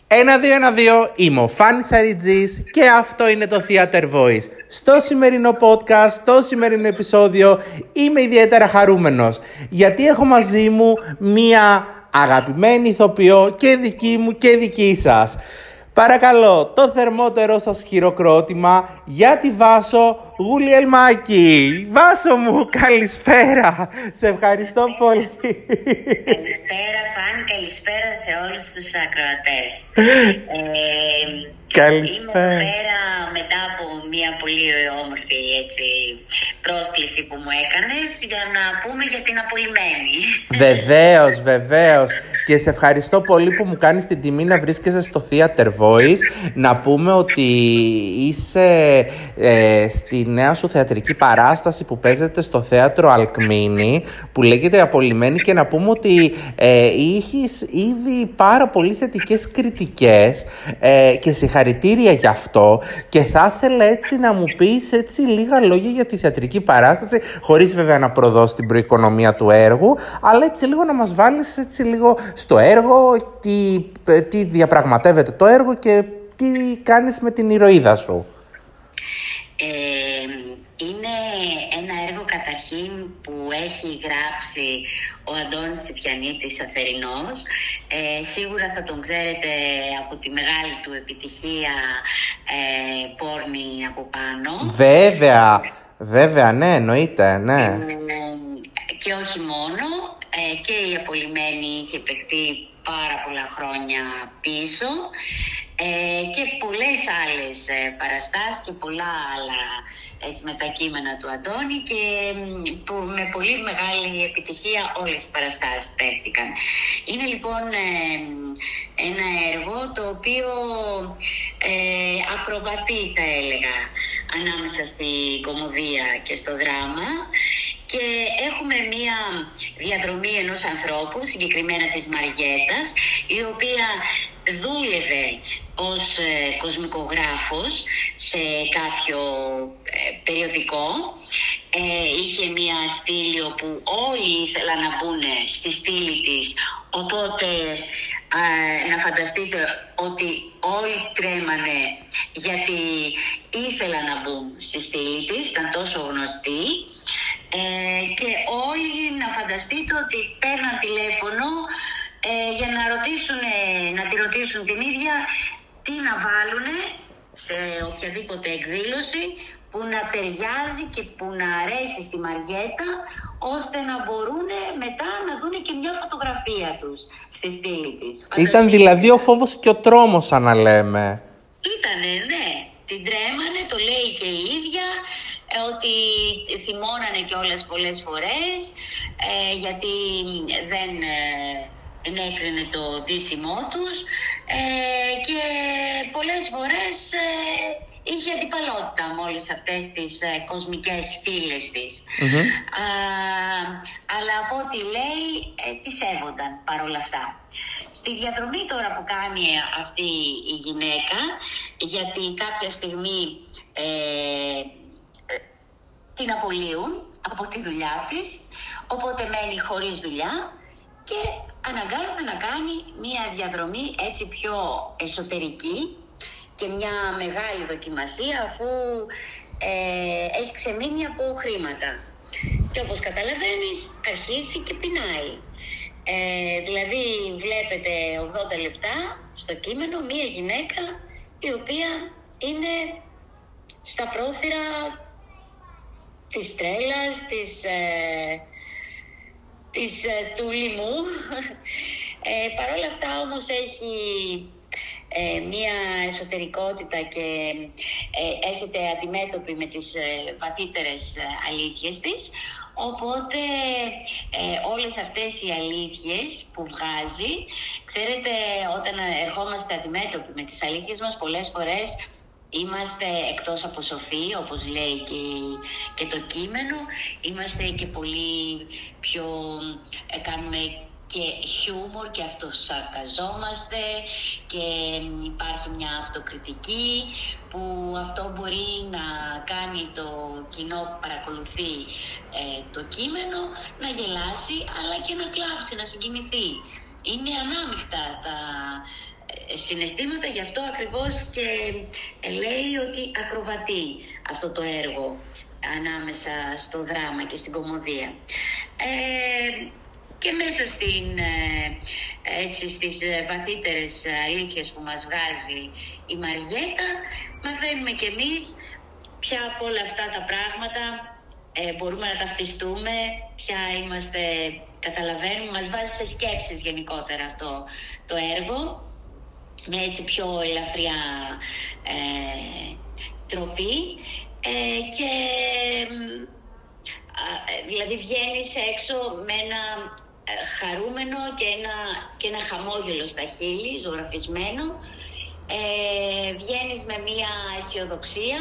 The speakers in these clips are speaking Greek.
1-2-1-2, είμαι ο Φάνης Αριτζής και αυτό είναι το Theater Voice. Στο σημερινό podcast, στο σημερινό επεισόδιο είμαι ιδιαίτερα χαρούμενος γιατί έχω μαζί μου μία αγαπημένη ηθοποιό και δική μου και δική σας. Παρακαλώ, το θερμότερο σας χειροκρότημα για τη Βάσο Γουλιελμάκη. Βάσο μου, καλησπέρα. Σε ευχαριστώ πολύ. Καλησπέρα, Φαν, καλησπέρα σε όλους τους ακροατές. Καλησπέρα. Είμαι πέρα μετά από μια πολύ όμορφη πρόσκληση που μου έκανες για να πούμε για την απολυμμένη. Βεβαίως. Και σε ευχαριστώ πολύ που μου κάνεις την τιμή να βρίσκεσαι στο Theater Voice. Να πούμε ότι είσαι στη νέα σου θεατρική παράσταση που παίζεται στο θέατρο Αλκμίνη, που λέγεται Απολυμμένη, και να πούμε ότι είχες ήδη πάρα πολύ θετικές κριτικές και συγχαρητήρια γι' αυτό, και θα ήθελα έτσι να μου πεις έτσι λίγα λόγια για τη θεατρική παράσταση, χωρίς βέβαια να προδώσεις την προοικονομία του έργου, αλλά έτσι λίγο να μας βάλεις έτσι λίγο στο έργο, τι διαπραγματεύεται το έργο και τι κάνεις με την ηρωίδα σου. Είναι ένα έργο καταρχήν που έχει γράψει ο Αντώνης Σιπιανίτης Αθερινός. Σίγουρα θα τον ξέρετε από τη μεγάλη του επιτυχία Πόρνη από πάνω. Βέβαια, ναι, εννοείται, ναι. Και όχι μόνο, και η Απολυμμένη είχε παιχτεί πάρα πολλά χρόνια πίσω, και πολλές άλλες παραστάσεις και πολλά άλλα μετακείμενα του Αντώνη, και με πολύ μεγάλη επιτυχία όλες οι παραστάσεις παίχτηκαν. Είναι λοιπόν ένα έργο το οποίο ακροβατεί, θα έλεγα, ανάμεσα στη κωμωδία και στο δράμα, και έχουμε μία διαδρομή ενός ανθρώπου, συγκεκριμένα της Μαριέτας, η οποία δούλευε ως κοσμικογράφος σε κάποιο περιοδικό. Είχε μία στήλη όπου όλοι ήθελαν να μπουν στη στήλη της, οπότε να φανταστείτε ότι όλοι τρέμανε γιατί ήθελαν να μπουν στη στήλη της, ήταν τόσο γνωστή. Και όλοι να φανταστείτε ότι παίρναν τηλέφωνο για να τη ρωτήσουν την ίδια τι να βάλουνε σε οποιαδήποτε εκδήλωση που να ταιριάζει και που να αρέσει στη Μαριέτα, ώστε να μπορούν μετά να δουν και μια φωτογραφία τους στη στήλη της. Ήταν δηλαδή ο φόβος και ο τρόμος, σαν να λέμε. Ήτανε, ναι. Την τρέμανε, το λέει και η ίδια, ότι θυμώνανε κιόλας πολλές φορές, γιατί δεν ενέκρινε το ντύσιμό τους, και πολλές φορές είχε αντιπαλότητα με όλες αυτές τις κοσμικές φίλες της. Αλλά από ό,τι λέει, τη σέβονταν παρόλα αυτά. Στη διαδρομή τώρα που κάνει αυτή η γυναίκα, γιατί κάποια στιγμή την απολύουν από τη δουλειά της, οπότε μένει χωρίς δουλειά και αναγκάζεται να κάνει μια διαδρομή έτσι πιο εσωτερική και μια μεγάλη δοκιμασία, αφού έχει ξεμείνει από χρήματα. Και όπως καταλαβαίνεις, αρχίσει και πεινάει. Δηλαδή βλέπετε 80 λεπτά στο κείμενο μια γυναίκα η οποία είναι στα πρόθυρα της τρέλας, του λοιμού. Παρ' όλα αυτά όμως έχει μία εσωτερικότητα και έρχεται αντιμέτωπη με τις βαθύτερες αλήθειες της. Οπότε όλες αυτές οι αλήθειες που βγάζει, ξέρετε, όταν ερχόμαστε αντιμέτωποι με τις αλήθειες μας, πολλές φορές είμαστε εκτός από σοφοί, όπως λέει και το κείμενο. Είμαστε και πολύ πιο, κάνουμε και χιούμορ και αυτοσαρκαζόμαστε, και υπάρχει μια αυτοκριτική που αυτό μπορεί να κάνει το κοινό που παρακολουθεί το κείμενο να γελάσει, αλλά και να κλάψει, να συγκινηθεί. Είναι ανάμεικτα συναισθήματα, γι' αυτό ακριβώς και λέει ότι ακροβατεί αυτό το έργο ανάμεσα στο δράμα και στην κωμωδία. Και μέσα στις βαθύτερες αλήθειες που μας βγάζει η Μαριέτα, μαθαίνουμε κι εμείς ποια από όλα αυτά τα πράγματα μπορούμε να ταυτιστούμε, ποια είμαστε, καταλαβαίνουμε, μας βάζει σε σκέψεις γενικότερα αυτό το έργο, με έτσι πιο ελαφριά τροπή, και δηλαδή βγαίνεις έξω με ένα χαρούμενο και ένα χαμόγελο στα χείλη, ζωγραφισμένο, βγαίνεις με μια αισιοδοξία.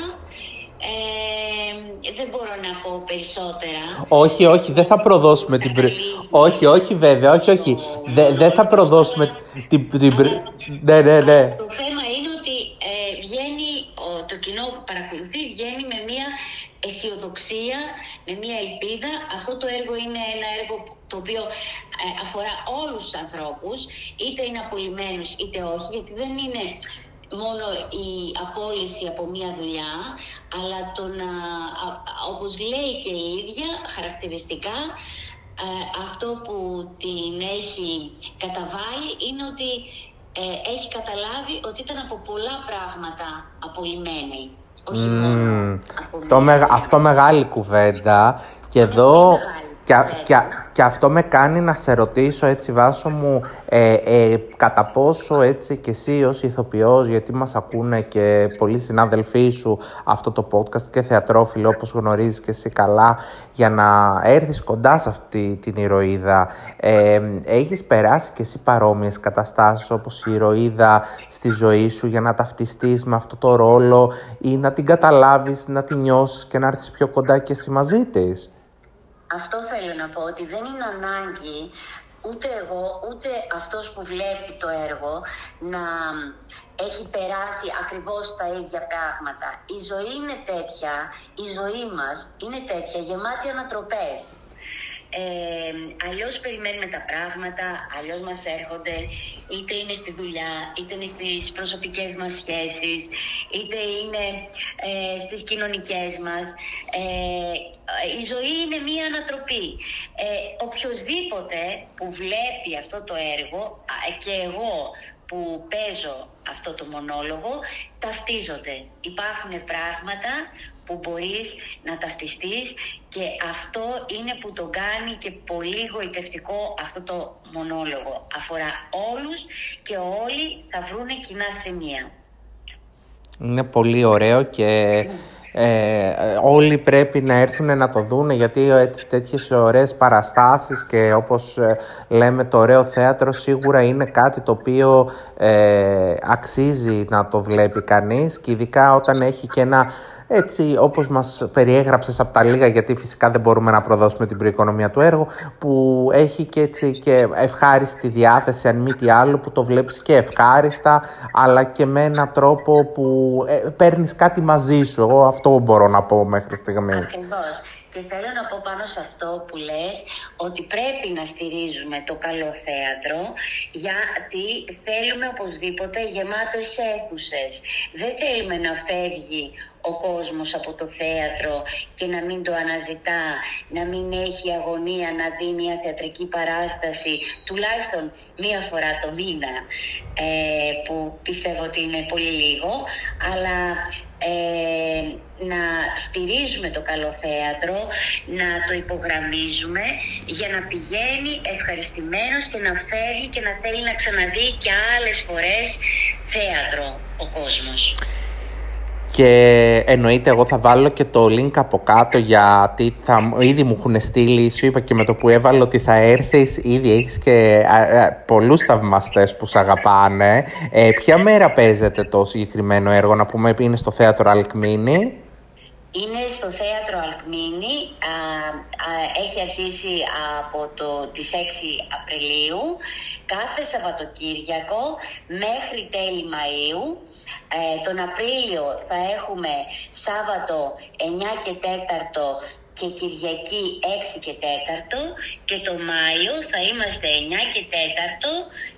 Δεν μπορώ να πω περισσότερα. Όχι, δεν θα προδώσουμε την όχι, βέβαια, όχι. Δεν θα προδώσουμε την ναι. Το θέμα είναι ότι βγαίνει, το κοινό που παρακολουθεί βγαίνει με μια αισιοδοξία, με μια ελπίδα. Αυτό το έργο είναι ένα έργο το οποίο αφορά όλους τους ανθρώπους, είτε είναι απολυμμένους είτε όχι, γιατί δεν είναι μόνο η απόλυση από μια δουλειά, αλλά όπως λέει και η ίδια χαρακτηριστικά, αυτό που την έχει καταβάλει είναι ότι έχει καταλάβει ότι ήταν από πολλά πράγματα απολυμμένη. Όχι μόνο αυτό μεγάλη κουβέντα. Και εδώ και αυτό με κάνει να σε ρωτήσω, έτσι Βάσο μου, κατά πόσο έτσι και εσύ ως ηθοποιός, γιατί μας ακούνε και πολλοί συνάδελφοί σου αυτό το podcast και θεατρόφιλοι, όπως γνωρίζεις και εσύ καλά, για να έρθεις κοντά σε αυτή την ηρωίδα, έχεις περάσει και εσύ παρόμοιες καταστάσεις όπως η ηρωίδα στη ζωή σου, για να ταυτιστείς με αυτό το ρόλο ή να την καταλάβεις, να την νιώσεις και να έρθεις πιο κοντά και εσύ μαζί της? Αυτό θέλω να πω, ότι δεν είναι ανάγκη ούτε εγώ ούτε αυτός που βλέπει το έργο να έχει περάσει ακριβώς τα ίδια πράγματα. Η ζωή είναι τέτοια, η ζωή μας είναι τέτοια, γεμάτη ανατροπές. Αλλιώς περιμένουμε τα πράγματα, αλλιώς μας έρχονται, είτε είναι στη δουλειά, είτε είναι στις προσωπικές μας σχέσεις, είτε είναι στις κοινωνικές μας. Η ζωή είναι μία ανατροπή. Οποιοσδήποτε που βλέπει αυτό το έργο, και εγώ που παίζω αυτό το μονόλογο, ταυτίζονται. Υπάρχουν πράγματα που μπορείς να ταυτιστείς, και αυτό είναι που τον κάνει και πολύ γοητευτικό αυτό το μονόλογο. Αφορά όλους και όλοι θα βρούνε κοινά σημεία. Είναι πολύ ωραίο και όλοι πρέπει να έρθουν να το δούνε, γιατί έτσι τέτοιες ωραίες παραστάσεις και όπως λέμε το ωραίο θέατρο σίγουρα είναι κάτι το οποίο αξίζει να το βλέπει κανείς, και ειδικά όταν έχει και ένα, έτσι όπως μας περιέγραψες από τα λίγα, γιατί φυσικά δεν μπορούμε να προδώσουμε την προοικονομία του έργου, που έχει και έτσι και ευχάριστη διάθεση, αν μη τι άλλο, που το βλέπεις και ευχάριστα, αλλά και με έναν τρόπο που παίρνεις κάτι μαζί σου. Εγώ αυτό μπορώ να πω μέχρι στιγμής. Ακριβώς. Και θέλω να πω πάνω σε αυτό που λες, ότι πρέπει να στηρίζουμε το καλό θέατρο, γιατί θέλουμε οπωσδήποτε γεμάτες αίθουσες. Δεν θέλουμε να φεύγει ο κόσμος από το θέατρο και να μην το αναζητά, να μην έχει αγωνία να δει μια θεατρική παράσταση τουλάχιστον μία φορά το μήνα, που πιστεύω ότι είναι πολύ λίγο, αλλά να στηρίζουμε το καλό θέατρο, να το υπογραμμίζουμε για να πηγαίνει ευχαριστημένος και να φεύγει και να θέλει να ξαναδεί και άλλες φορές θέατρο ο κόσμος. Και εννοείται εγώ θα βάλω και το link από κάτω, γιατί ήδη μου έχουν στείλει, σου είπα και με το που έβαλα ότι θα έρθεις, ήδη έχεις και πολλούς θαυμαστές που σε αγαπάνε. Ποια μέρα παίζεται το συγκεκριμένο έργο, να πούμε, είναι στο θέατρο Αλκμίνη? Είναι στο θέατρο Αλκμίνη, έχει αρχίσει από τις 6 Απριλίου, κάθε Σαββατοκύριακο μέχρι τέλη Μαΐου. Τον Απρίλιο θα έχουμε Σάββατο 9 και 4 και Κυριακή 6 και 4, και το Μάιο θα είμαστε 9 και 4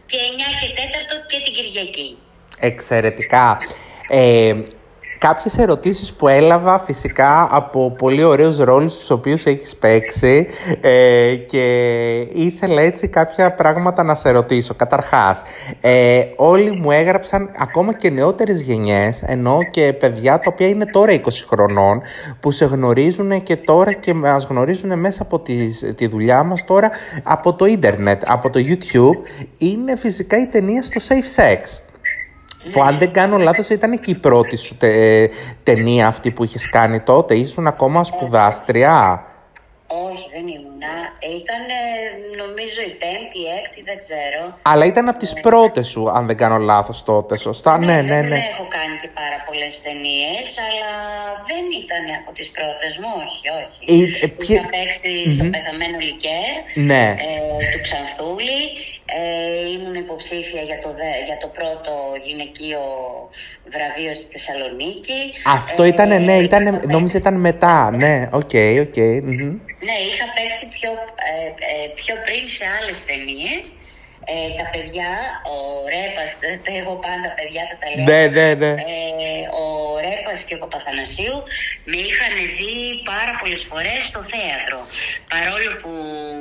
και 9 και 4 και την Κυριακή. Εξαιρετικά. Κάποιες ερωτήσεις που έλαβα φυσικά από πολύ ωραίους ρόλους τους οποίους έχεις παίξει και ήθελα έτσι κάποια πράγματα να σε ρωτήσω. Καταρχάς, όλοι μου έγραψαν, ακόμα και νεότερες γενιές, ενώ και παιδιά τα οποία είναι τώρα 20 χρονών, που σε γνωρίζουν και τώρα και μας γνωρίζουν μέσα από τη δουλειά μας τώρα από το ίντερνετ, από το YouTube, είναι φυσικά η ταινία στο Safe Sex. Που αν δεν κάνω λάθος ήταν και η πρώτη σου ταινία αυτή που είχες κάνει τότε. Ήσουν ακόμα σπουδάστρια. Όχι, δεν ήμουνα. Ήταν νομίζω η 5η, η 6η, δεν ξέρω. Αλλά ήταν από τις πρώτες σου, αν δεν κάνω λάθος τότε, σωστά. Ναι. Δεν έχω κάνει και πάρα πολλές ταινίες, αλλά δεν ήταν από τις πρώτες μου, όχι. Είχα παίξει στο Πεθαμένο Λικέρ, του Ξανθούλη. Ήμουν υποψήφια για το πρώτο γυναικείο βραβείο στη Θεσσαλονίκη. Αυτό ήταν, νόμιζα ήταν μετά. Ναι, οκ. Ναι, είχα παίξει πιο πριν σε άλλες ταινίες. Τα παιδιά, ο Ρέπας, εγώ πάντα παιδιά θα τα λέω. Ναι. Ο Ρέπας και ο Παπαθανασίου με είχαν δει πάρα πολλές φορές στο θέατρο. Παρόλο που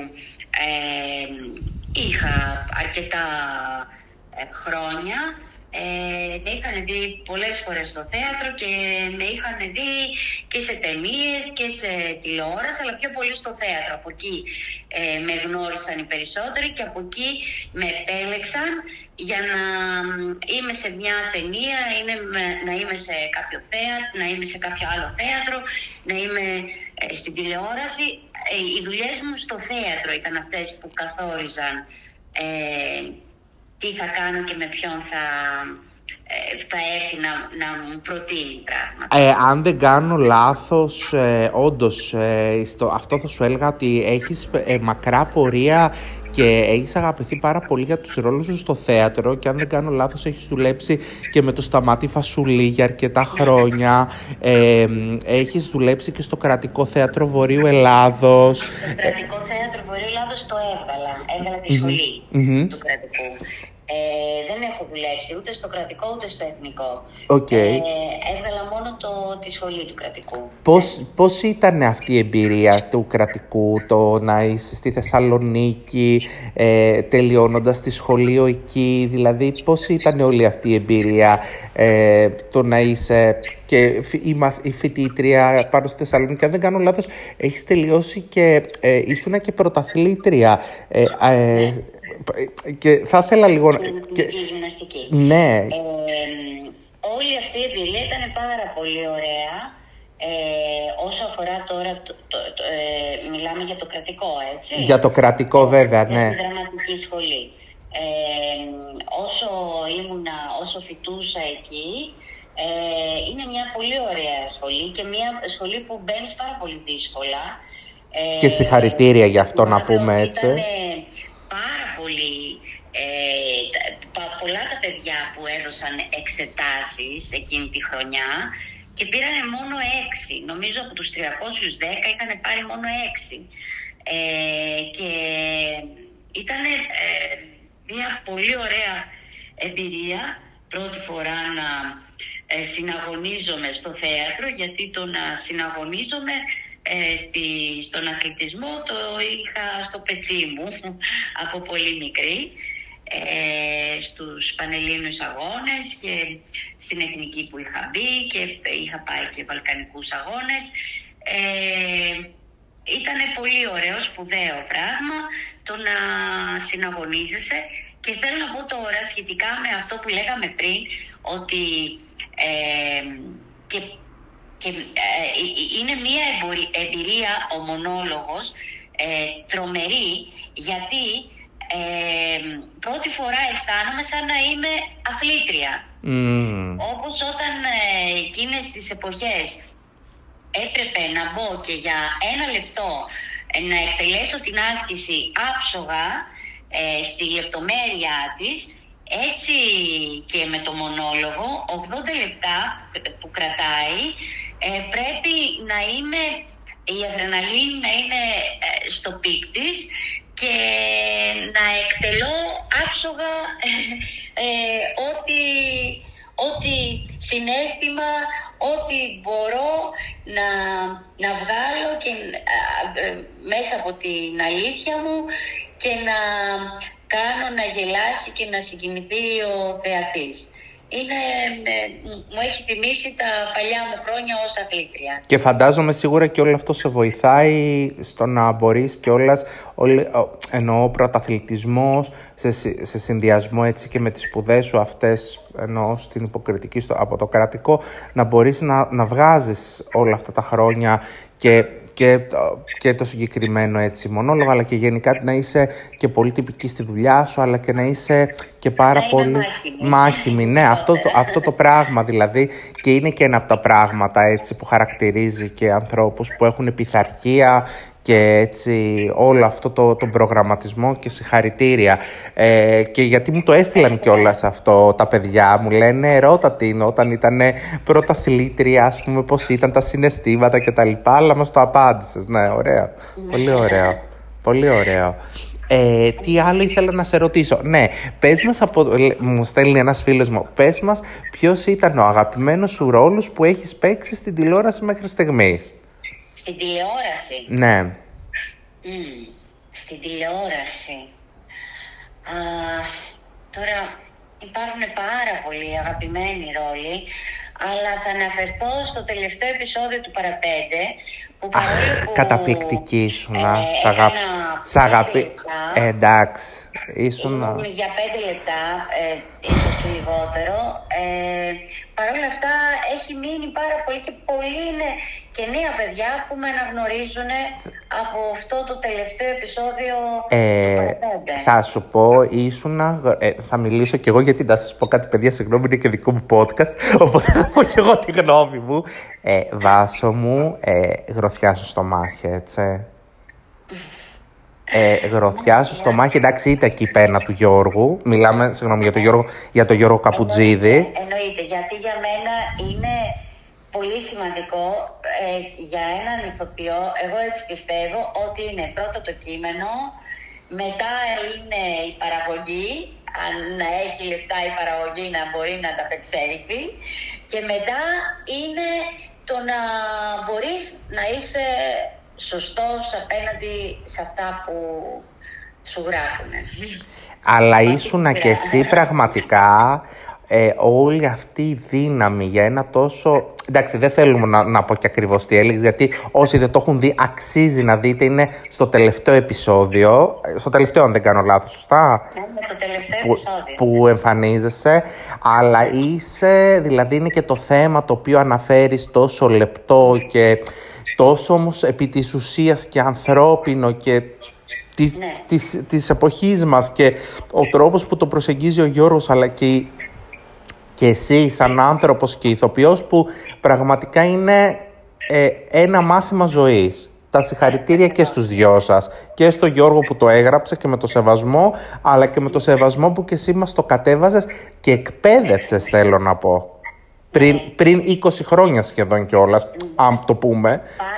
είχα αρκετά χρόνια, με είχαν δει πολλές φορές στο θέατρο και με είχαν δει και σε ταινίες και σε τηλεόραση, αλλά πιο πολύ στο θέατρο. Από εκεί με γνώρισαν οι περισσότεροι και από εκεί με επέλεξαν για να είμαι σε μια ταινία, να είμαι σε κάποιο θέατρο, να είμαι σε κάποιο άλλο θέατρο, να είμαι στην τηλεόραση. Οι δουλειές μου στο θέατρο ήταν αυτές που καθόριζαν τι θα κάνω και με ποιον θα έρθει να μου προτείνει πράγματα. Αν δεν κάνω λάθος, όντως, αυτό θα σου έλεγα ότι έχεις μακρά πορεία και έχεις αγαπηθεί πάρα πολύ για τους ρόλους σου στο θέατρο και αν δεν κάνω λάθος έχεις δουλέψει και με το Σταμάτη Φασουλή για αρκετά χρόνια. Έχεις δουλέψει και στο Κρατικό Θέατρο Βορείου Ελλάδος. Στο Κρατικό Θέατρο Βορείου Ελλάδος το έβγαλα τη σχολή του Κρατικού. Δεν έχω δουλέψει ούτε στο κρατικό ούτε στο εθνικό. Έβγαλα μόνο τη σχολή του κρατικού. Πώς ήταν αυτή η εμπειρία του κρατικού, το να είσαι στη Θεσσαλονίκη, τελειώνοντας τη σχολείο εκεί, δηλαδή πώς ήταν όλη αυτή η εμπειρία, το να είσαι και η φοιτήτρια πάνω στη Θεσσαλονίκη, αν δεν κάνω λάθος, έχεις τελειώσει και ήσουνα και πρωταθλήτρια. Και θα ήθελα λίγο... Γυμναστική. Ναι. Όλη αυτή η εμπειρία ήταν πάρα πολύ ωραία. Όσο αφορά τώρα, μιλάμε για το κρατικό, έτσι. Για το κρατικό βέβαια, ναι. Για τη δραματική σχολή. Όσο φοιτούσα εκεί, είναι μια πολύ ωραία σχολή και μια σχολή που μπαίνεις πάρα πολύ δύσκολα. Και συγχαρητήρια γι' αυτό να πούμε έτσι. Πάρα πολύ, πολλά τα παιδιά που έδωσαν εξετάσεις εκείνη τη χρονιά και πήρανε μόνο 6. Νομίζω από τους 310 είχαν πάρει μόνο 6. Και ήταν μια πολύ ωραία εμπειρία πρώτη φορά να συναγωνίζομαι στο θέατρο, γιατί το να συναγωνίζομαι στον αθλητισμό το είχα στο πετσί μου από πολύ μικρή, στους πανελλήνιους αγώνες και στην εθνική που είχα μπει και είχα πάει και βαλκανικούς αγώνες. Ήταν πολύ ωραίο, σπουδαίο πράγμα το να συναγωνίζεσαι και θέλω να πω τώρα σχετικά με αυτό που λέγαμε πριν, ότι είναι μια εμπειρία ο μονόλογος τρομερή, γιατί πρώτη φορά αισθάνομαι σαν να είμαι αθλήτρια. Όπως όταν εκείνες τις εποχές έπρεπε να μπω και για 1 λεπτό να εκτελέσω την άσκηση άψογα στη λεπτομέρεια της, έτσι και με το μονόλογο, 80 λεπτά που κρατάει, πρέπει να είμαι, η αδρεναλίνη να είναι στο πικ της και να εκτελώ άψογα ό,τι συναίσθημα, ό,τι μπορώ να βγάλω και, μέσα από την αλήθεια μου και να κάνω να γελάσει και να συγκινηθεί ο θεατής. Μου έχει θυμίσει τα παλιά μου χρόνια ως αθλήτρια. Και φαντάζομαι σίγουρα και όλο αυτό σε βοηθάει στο να μπορείς κιόλας, εννοώ πρωταθλητισμός, σε συνδυασμό έτσι και με τις σπουδές σου αυτές, εννοώ στην υποκριτική από το κρατικό, να μπορείς να βγάζεις όλα αυτά τα χρόνια και το συγκεκριμένο έτσι μονόλογο, αλλά και γενικά να είσαι και πολύ τυπική στη δουλειά σου, αλλά και να είσαι και πάρα πολύ μάχημη. Ναι, αυτό το πράγμα δηλαδή, και είναι και ένα από τα πράγματα έτσι που χαρακτηρίζει και ανθρώπους που έχουν πειθαρχία και έτσι όλο αυτό τον προγραμματισμό, και συγχαρητήρια. Και γιατί μου το έστειλαν κιόλας αυτό τα παιδιά, μου λένε ρώτα την όταν ήταν πρωταθλήτρια, ας πούμε, πώς ήταν τα συναισθήματα και τα λοιπά, αλλά μας το απάντησες. Ναι, ωραία. Πολύ ωραίο. Πολύ ωραίο. Τι άλλο ήθελα να σε ρωτήσω. Ναι, πες μας, μου στέλνει ένας φίλος μου, πες μας ποιος ήταν ο αγαπημένος σου ρόλος που έχεις παίξει στην τηλεόραση μέχρι στιγμής. Στην τηλεόραση. Ναι. Στην τηλεόραση. Τώρα υπάρχουν πάρα πολλοί αγαπημένοι ρόλοι, αλλά θα αναφερθώ στο τελευταίο επεισόδιο του Παραπέντε, που καταπληκτική ήσουνα. Σ' αγάπη. Εντάξει. Ήσουνα. Για 5 λεπτά, ίσως και λιγότερο. Παρ' όλα αυτά έχει μείνει πάρα πολύ, και πολλοί είναι και νέα παιδιά που με αναγνωρίζουν από αυτό το τελευταίο επεισόδιο του Παραπέντε. Θα σου πω, θα μιλήσω κι εγώ, γιατί να σας πω κάτι, παιδιά, συγγνώμη, είναι και δικό μου podcast, οπότε θα πω κι εγώ τη γνώμη μου. Βάσο μου, γροθιά στο στομάχι, έτσι. Γροθιά στο στομάχι, εντάξει, ήταν εκεί η πένα του Γιώργου. Μιλάμε, συγγνώμη, για τον Γιώργο Καπουτζίδη. Εννοείται, γιατί για μένα είναι πολύ σημαντικό για έναν ηθοποιό, εγώ έτσι πιστεύω, ότι είναι πρώτο το κείμενο, μετά είναι η παραγωγή, αν να έχει λεφτά η παραγωγή να μπορεί να τα απεξέλθει, και μετά είναι το να μπορείς να είσαι σωστός απέναντι σε αυτά που σου γράφουν. Αλλά ήσουνα και εσύ πραγματικά όλη αυτή η δύναμη για ένα τόσο... Εντάξει, δεν θέλουμε να πω και ακριβώς τι έλεγε, γιατί όσοι δεν το έχουν δει, αξίζει να δείτε. Είναι στο τελευταίο επεισόδιο. Στο τελευταίο, αν δεν κάνω λάθος, σωστά. Ναι, το τελευταίο επεισόδιο. Που εμφανίζεσαι. Αλλά δηλαδή είναι και το θέμα το οποίο αναφέρεις τόσο λεπτό και τόσο όμως επί της ουσίας και ανθρώπινο και της εποχής μας, και ο τρόπος που το προσεγγίζει ο Γιώργος, αλλά και εσύ σαν άνθρωπος και ηθοποιός, που πραγματικά είναι ένα μάθημα ζωής. Τα συγχαρητήρια και στους δυο σας, και στο Γιώργο που το έγραψε, και με το σεβασμό, αλλά και με το σεβασμό που και εσύ μας το κατέβαζες και εκπαίδευσες, θέλω να πω. Πριν 20 χρόνια σχεδόν κιόλας, αν το πούμε.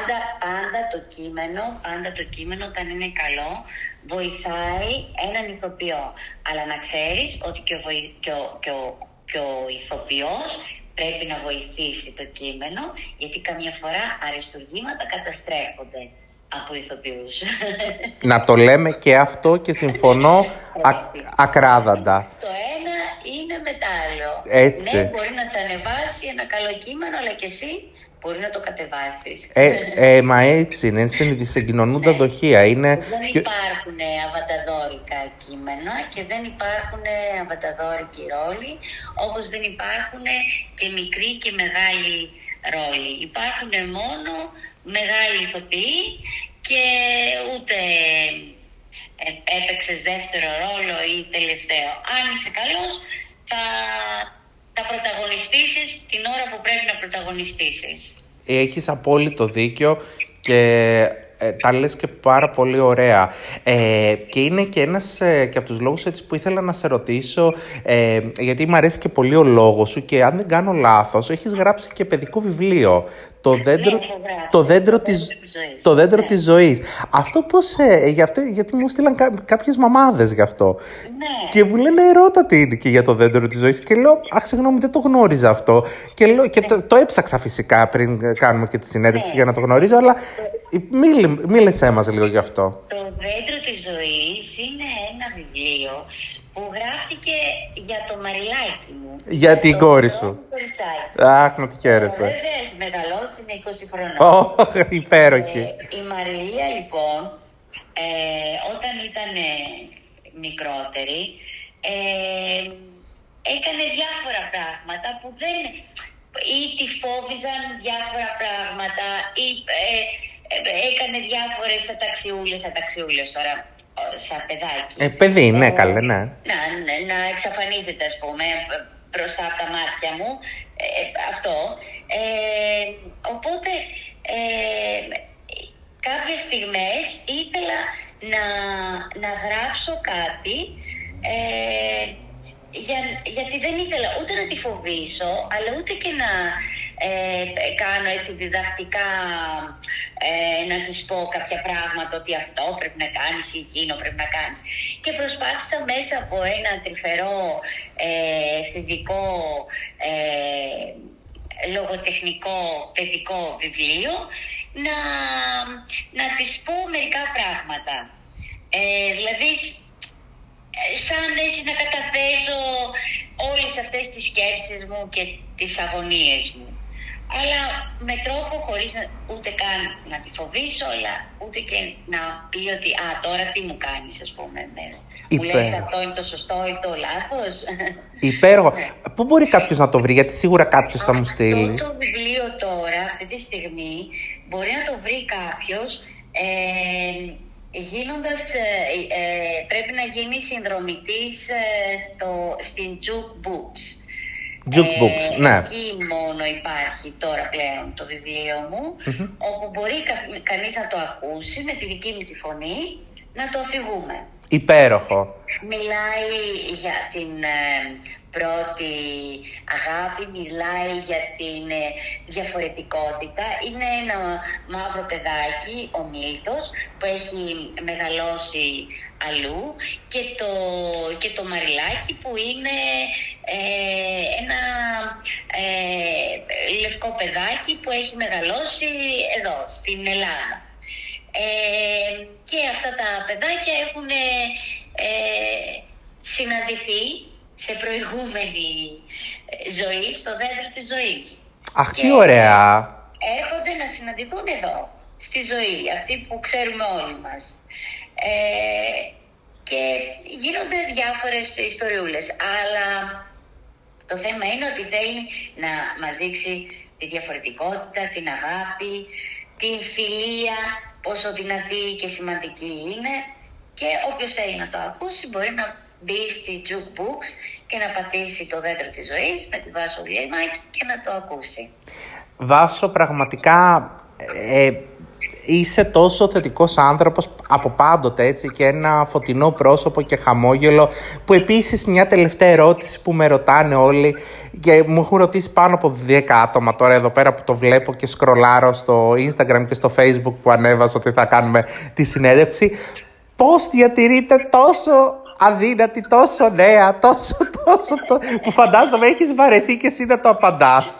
Πάντα το κείμενο, όταν είναι καλό, βοηθάει έναν ηθοποιό. Αλλά να ξέρεις ότι και ο ηθοποιός πρέπει να βοηθήσει το κείμενο, γιατί καμιά φορά αριστουργήματα καταστρέφονται από ηθοποιούς. Να το λέμε και αυτό, και συμφωνώ ακράδαντα. Το ένα είναι μετάλλιο. Έτσι. Ναι, μπορεί να ανεβάσει ένα καλό κείμενο, αλλά και εσύ μπορεί να το κατεβάσεις. Μα έτσι είναι, συγκοινωνούντα δοχεία. Δεν υπάρχουν αβανταδόρικα κείμενα και δεν υπάρχουν αβανταδόρικοι ρόλοι, όπως δεν υπάρχουν και μικροί και μεγάλοι ρόλοι. Υπάρχουν μόνο μεγάλοι ηθοποιοί, και ούτε έπαιξες δεύτερο ρόλο ή τελευταίο. Αν είσαι καλός, θα πρωταγωνιστήσεις την ώρα που πρέπει να πρωταγωνιστήσεις. Έχεις απόλυτο δίκιο και τα λες και πάρα πολύ ωραία. Και είναι και ένας και από τους λόγους έτσι που ήθελα να σε ρωτήσω, γιατί μου αρέσει και πολύ ο λόγος σου, και αν δεν κάνω λάθος, έχεις γράψει και παιδικό βιβλίο, το δέντρο της ζωής. Αυτό πώς, γιατί μου στείλαν κάποιες μαμάδες γι' αυτό. Ναι. Και μου λένε ρώτα τι είναι και για το δέντρο της ζωής. Και λέω, αχ, συγγνώμη, δεν το γνώριζα αυτό. Και το έψαξα φυσικά πριν κάνουμε και τη συνέντευξη για να το γνωρίζω, αλλά μίλησέ μας λίγο γι' αυτό. Το δέντρο της ζωής είναι ένα βιβλίο που γράφτηκε για το Μαριλάκι μου. Για την κόρη σου. Αχ, να τη χαίρεσαι. Βέβαια, έχει μεγαλώσει, είναι 20 χρονών. Υπέροχη. Η Μαριλία, λοιπόν, όταν ήταν μικρότερη, έκανε διάφορα πράγματα που δεν... ή τη φόβιζαν διάφορα πράγματα, ή έκανε διάφορες αταξιούλες τώρα. Σαν παιδάκι. Παιδί, ναι, καλέ, ναι. Να εξαφανίζεται, ας πούμε, μπροστά από τα μάτια μου. Αυτό. Οπότε, κάποιες στιγμές ήθελα να γράψω κάτι, γιατί δεν ήθελα ούτε να τη φοβήσω, αλλά ούτε και να κάνω έτσι διδακτικά, να της πω κάποια πράγματα, ότι αυτό πρέπει να κάνεις ή εκείνο πρέπει να κάνεις. Και προσπάθησα μέσα από ένα τρυφερό θετικό λογοτεχνικό παιδικό βιβλίο να της πω μερικά πράγματα. Δηλαδή, σαν έτσι να καταθέσω όλες αυτές τις σκέψεις μου και τις αγωνίες μου. Αλλά με τρόπο χωρίς ούτε καν να τη φοβήσω, αλλά ούτε και να πει ότι τώρα τι μου κάνεις, ας πούμε. Μου λες αυτό είναι το σωστό ή το λάθος. Υπέροχο. Πού μπορεί κάποιος να το βρει, γιατί σίγουρα κάποιος θα μου στείλει. Αυτό το βιβλίο τώρα, αυτή τη στιγμή, μπορεί να το βρει κάποιος γίνοντας, πρέπει να γίνει συνδρομητής στην Jukebooks. Jukebooks, ναι. Εκεί μόνο υπάρχει τώρα πλέον το βιβλίο μου, όπου μπορεί κανείς να το ακούσει με τη δική μου τη φωνή, να το αφηγούμε. Υπέροχο. Μιλάει για την πρώτη αγάπη, μιλάει για την διαφορετικότητα. Είναι ένα μαύρο παιδάκι, ο Μίλτος, που έχει μεγαλώσει αλλού, και το Μαριλάκι που είναι ένα λευκό παιδάκι που έχει μεγαλώσει εδώ, στην Ελλάδα. Και αυτά τα παιδάκια έχουν συναντηθεί σε προηγούμενη ζωή, στο δέντρο της ζωής. Αχ, τι ωραία! Έρχονται να συναντηθούν εδώ, στη ζωή, αυτή που ξέρουμε όλοι μας. Και γίνονται διάφορες ιστοριούλες, αλλά το θέμα είναι ότι θέλει να μας δείξει τη διαφορετικότητα, την αγάπη, την φιλία, πόσο δυνατή και σημαντική είναι, και όποιος θέλει να το ακούσει μπορεί να μπει στη Jukebooks και να πατήσει το δέντρο της ζωής με τη Βάσο Βιερμάκη και να το ακούσει. Βάσο, πραγματικά είσαι τόσο θετικός άνθρωπος από πάντοτε, έτσι, και ένα φωτεινό πρόσωπο και χαμόγελο, που επίσης μια τελευταία ερώτηση που με ρωτάνε όλοι και μου έχουν ρωτήσει πάνω από 10 άτομα τώρα εδώ πέρα που το βλέπω και σκρολάρω στο Instagram και στο Facebook που ανέβασα ότι θα κάνουμε τη συνέντευξη. Πώς διατηρείτε τόσο αδύνατη, τόσο νέα, τόσο, που φαντάζομαι έχεις βαρεθεί και εσύ να το απαντάς.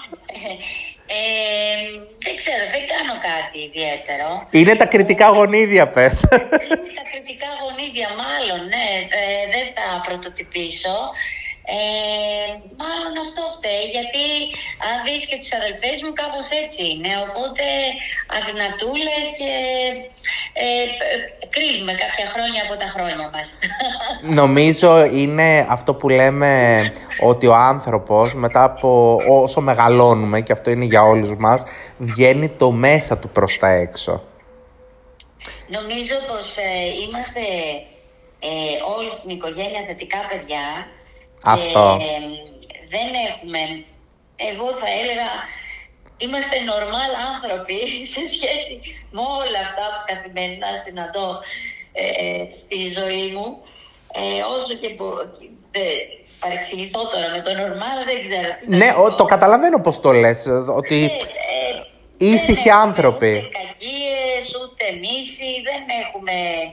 Δεν ξέρω, δεν κάνω κάτι ιδιαίτερο. Είναι τα κριτικά γονίδια, πες. Είναι τα κριτικά γονίδια, μάλλον, ναι. Δεν θα πρωτοτυπήσω. Μάλλον αυτό φταίει, γιατί αν δεις και τις αδελφές μου κάπως έτσι είναι. Οπότε αδυνατούλες και κρύβουμε κάποια χρόνια από τα χρόνια μας. Νομίζω είναι αυτό που λέμε, ότι ο άνθρωπος μετά από όσο μεγαλώνουμε, και αυτό είναι για όλους μας, βγαίνει το μέσα του προς τα έξω. Νομίζω πως είμαστε όλοι στην οικογένεια θετικά παιδιά. Αυτό. Δεν έχουμε, εγώ θα έλεγα, είμαστε normal άνθρωποι σε σχέση με όλα αυτά που καθημερινά συναντώ στη ζωή μου. Όσο και παρεξηγηθώ τώρα με το normal, δεν ξέρω. Ναι, το καταλαβαίνω πώς το λες. Ότι... ήσυχοι άνθρωποι. Ούτε κακίες, ούτε μύθοι, δεν έχουμε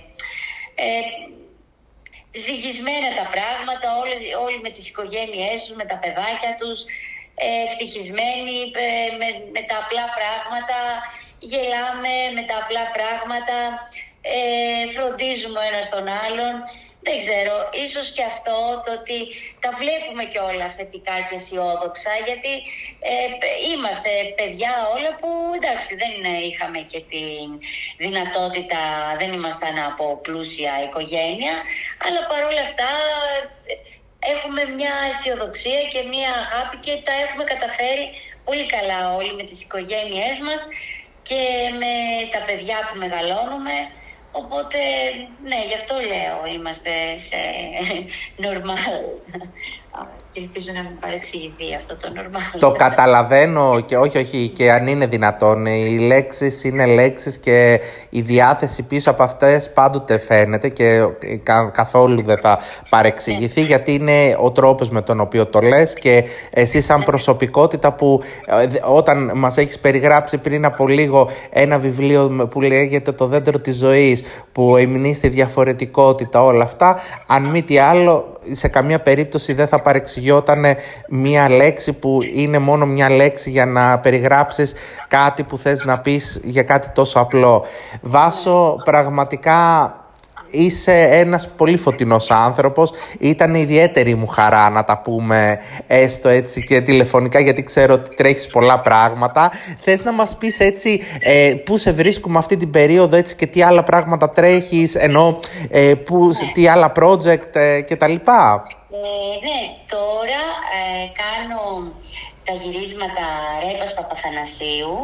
ζυγισμένα τα πράγματα, όλοι με τις οικογένειές τους, με τα παιδάκια τους, ευτυχισμένοι με τα απλά πράγματα, γελάμε με τα απλά πράγματα, φροντίζουμε ο ένας τον άλλον. Δεν ξέρω, ίσως και αυτό το ότι τα βλέπουμε και όλα θετικά και αισιόδοξα, γιατί είμαστε παιδιά όλα που εντάξει δεν είχαμε και τη δυνατότητα, δεν ήμασταν από πλούσια οικογένεια, αλλά παρόλα αυτά έχουμε μια αισιοδοξία και μια αγάπη και τα έχουμε καταφέρει πολύ καλά όλοι με τις οικογένειές μας και με τα παιδιά που μεγαλώνουμε. Οπότε, ναι, γι' αυτό λέω, είμαστε σε normal. Και ελπίζω να μην παρεξηγηθεί αυτό το normal. Το καταλαβαίνω και όχι και αν είναι δυνατόν. Οι λέξεις είναι λέξεις και η διάθεση πίσω από αυτές πάντοτε φαίνεται και καθόλου δεν θα παρεξηγηθεί, γιατί είναι ο τρόπος με τον οποίο το λες και εσύ σαν προσωπικότητα που όταν μας έχεις περιγράψει πριν από λίγο ένα βιβλίο που λέγεται «Το δέντρο της ζωής», που εμεινεί στη διαφορετικότητα, όλα αυτά, αν μη τι άλλο σε καμία περίπτωση δεν θα παρεξηγιόταν μία λέξη που είναι μόνο μία λέξη για να περιγράψεις κάτι που θες να πεις για κάτι τόσο απλό. Βάσο, πραγματικά είσαι ένας πολύ φωτεινός άνθρωπος. Ήταν ιδιαίτερη μου χαρά να τα πούμε έστω έτσι και τηλεφωνικά, γιατί ξέρω ότι τρέχεις πολλά πράγματα. Θες να μας πεις έτσι πού σε βρίσκουμε αυτή την περίοδο έτσι και τι άλλα πράγματα τρέχεις, ενώ τι άλλα project κτλ. Ναι, τώρα κάνω τα γυρίσματα Ρέπας Παπαθανασίου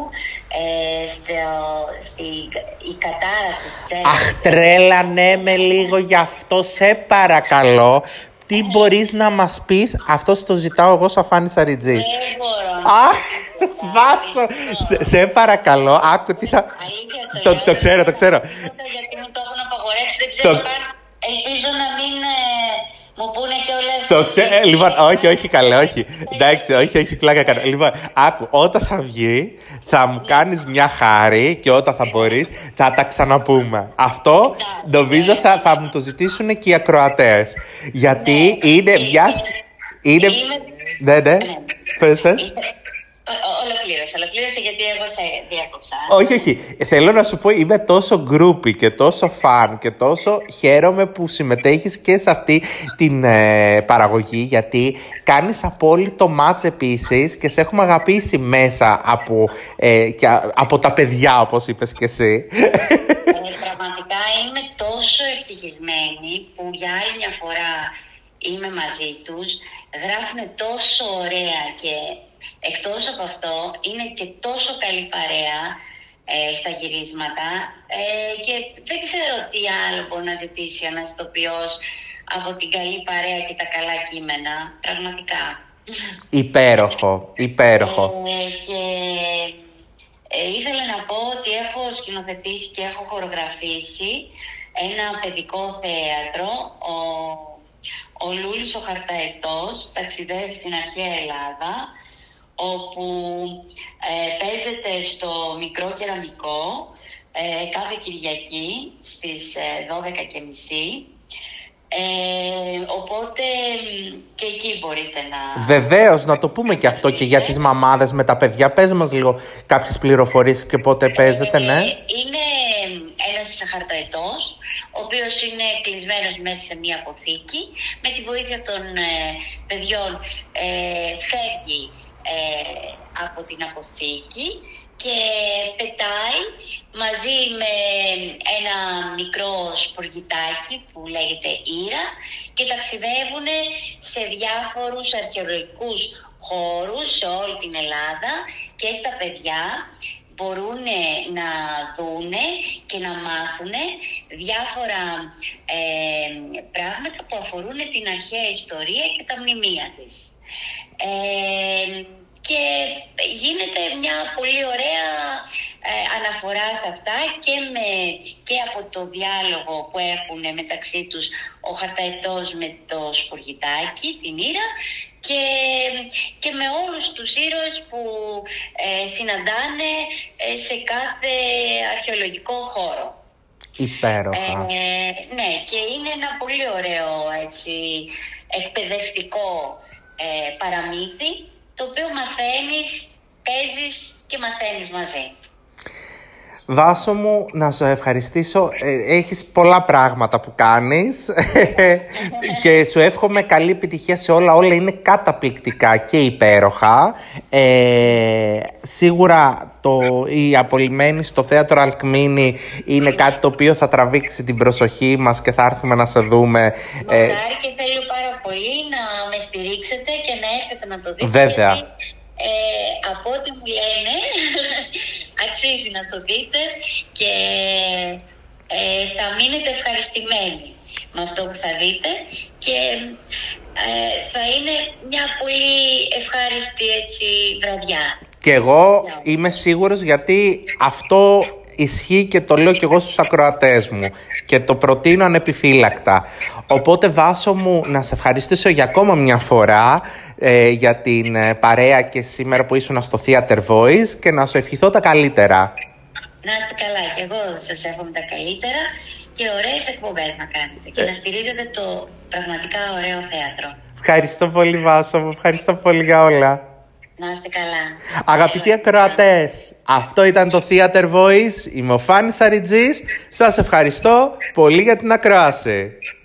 η κατάρα της Τσέλα. Αχ, τρέλανέ με λίγο γι' αυτό, σε παρακαλώ. Τι μπορείς να μας πεις, αυτό το ζητάω εγώ σαν Φάνη Σαριτζή. Δεν μπορώ. Αχ, Βάσο, σε παρακαλώ, άκου τι θα... Το ξέρω. Γιατί μου το έχουν απαγορεύσει, δεν ξέρω καν. Ελπίζω να μην... μου πούνε κιόλας. Λοιπόν, όχι καλέ, όχι. Εντάξει, όχι, πλάκα κάνω. Λοιπόν, άκου, όταν θα βγει, θα μου κάνεις μια χάρη και όταν θα μπορείς, θα τα ξαναπούμε. Αυτό νομίζω θα μου το ζητήσουν και οι ακροατές. Γιατί είναι μια. Ναι. Πες. Ολοκλήρωσε γιατί εγώ σε διάκοψα. Όχι. Θέλω να σου πω, είμαι τόσο γκρούπι και τόσο φαν και τόσο χαίρομαι που συμμετέχεις και σε αυτή την παραγωγή, γιατί κάνεις απόλυτο μάτς επίσης και σε έχουμε αγαπήσει μέσα από τα παιδιά, όπως είπες και εσύ. Πραγματικά είμαι τόσο ευτυχισμένη που για άλλη μια φορά είμαι μαζί τους, γράφουν τόσο ωραία και εκτός από αυτό είναι και τόσο καλή παρέα στα γυρίσματα και δεν ξέρω τι άλλο μπορεί να ζητήσει ένας ηθοποιός από την καλή παρέα και τα καλά κείμενα, πραγματικά. Υπέροχο. Και ήθελα να πω ότι έχω σκηνοθετήσει και έχω χορογραφήσει ένα παιδικό θέατρο, ο Λούλης ο Χαρταετός ταξιδεύει στην αρχαία Ελλάδα, όπου παίζεται στο Μικρό Κεραμικό κάθε Κυριακή στις 12:30. Οπότε και εκεί μπορείτε να... Βεβαίως, να το πούμε και αυτό και για τις μαμάδες με τα παιδιά. Πες μας λίγο κάποιες πληροφορίες και πότε παίζετε, ναι. Είναι ένας χαρταετός, ο οποίος είναι κλεισμένος μέσα σε μια αποθήκη. Με τη βοήθεια των παιδιών φεύγει από την αποθήκη και πετάει μαζί με ένα μικρό σπουργητάκι που λέγεται Ήρα και ταξιδεύουν σε διάφορους αρχαιολογικούς χώρους σε όλη την Ελλάδα και στα παιδιά μπορούν να δούνε και να μάθουν διάφορα πράγματα που αφορούν την αρχαία ιστορία και τα μνημεία της. Και γίνεται μια πολύ ωραία αναφορά σε αυτά και από το διάλογο που έχουν μεταξύ τους ο Χαρταετός με το σπουργητάκι, την Ήρα, και με όλους όλους τους ήρωες που συναντάνε σε κάθε αρχαιολογικό χώρο. Υπέροχα. Ναι, και είναι ένα πολύ ωραίο έτσι, εκπαιδευτικό παραμύθι, το οποίο μαθαίνεις, παίζεις και μαθαίνεις μαζί. Βάσο μου, να σε ευχαριστήσω. Έχεις πολλά πράγματα που κάνεις και σου εύχομαι καλή επιτυχία σε όλα. Όλα είναι καταπληκτικά και υπέροχα. Σίγουρα η Απολυμμένη στο θέατρο Αλκμίνη είναι κάτι το οποίο θα τραβήξει την προσοχή μας και θα έρθουμε να σε δούμε. Μακάρι, και θέλω πάρα πολύ να με στηρίξετε και να έρθετε να το δείτε. Βέβαια. Γιατί, από ό,τι μου λένε, αξίζει να το δείτε και θα μείνετε ευχαριστημένοι με αυτό που θα δείτε και θα είναι μια πολύ ευχάριστη έτσι βραδιά. Και εγώ είμαι σίγουρος, γιατί αυτό ισχύει και το λέω και εγώ στους ακροατές μου και το προτείνω ανεπιφύλακτα. Οπότε Βάσο μου, να σε ευχαριστήσω για ακόμα μια φορά για την παρέα και σήμερα που ήσουν στο Theater Voice και να σου ευχηθώ τα καλύτερα. Να είστε καλά, και εγώ σας εύχομαι τα καλύτερα και ωραίες εκπομπές να κάνετε και να στηρίζετε το πραγματικά ωραίο θέατρο. Ευχαριστώ πολύ Βάσο μου, ευχαριστώ πολύ για όλα. Να είστε καλά. Αγαπητοί ακροατές, αυτό ήταν το Theater Voice, είμαι ο Φάνης Αριτζής, σας ευχαριστώ πολύ για την ακρόαση.